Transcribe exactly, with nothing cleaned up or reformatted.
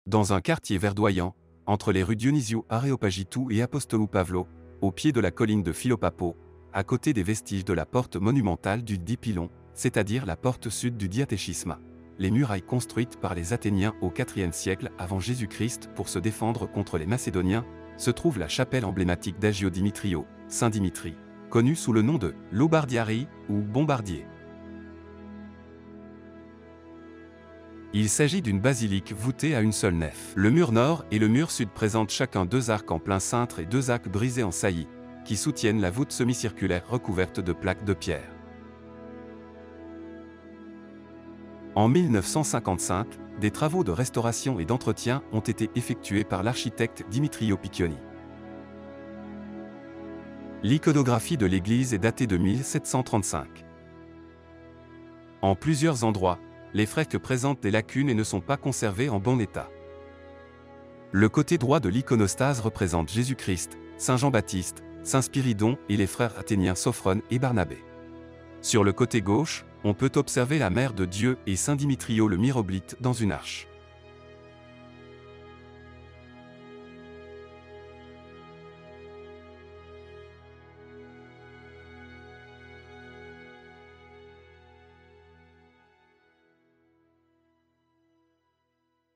Dans un quartier verdoyant, entre les rues Dionysiou Aréopagitou et Apostolou Pavlo, au pied de la colline de Philopapo, à côté des vestiges de la porte monumentale du Dipylon, c'est-à-dire la porte sud du Diatéchisma. Les murailles construites par les Athéniens au quatrième siècle avant Jésus-Christ pour se défendre contre les Macédoniens, se trouve la chapelle emblématique d'Agio Dimitrio, Saint Dimitri, connue sous le nom de Lobardiari ou Bombardier. Il s'agit d'une basilique voûtée à une seule nef. Le mur nord et le mur sud présentent chacun deux arcs en plein cintre et deux arcs brisés en saillie, qui soutiennent la voûte semi-circulaire recouverte de plaques de pierre. En mille neuf cent cinquante-cinq, des travaux de restauration et d'entretien ont été effectués par l'architecte Dimitrio Piccioni. L'iconographie de l'église est datée de mille sept cent trente-cinq. En plusieurs endroits, les fresques présentent des lacunes et ne sont pas conservées en bon état. Le côté droit de l'iconostase représente Jésus-Christ, Saint Jean-Baptiste, Saint Spiridon et les frères athéniens Sophrone et Barnabé. Sur le côté gauche, on peut observer la Mère de Dieu et Saint Dimitrio le Myroblite dans une arche.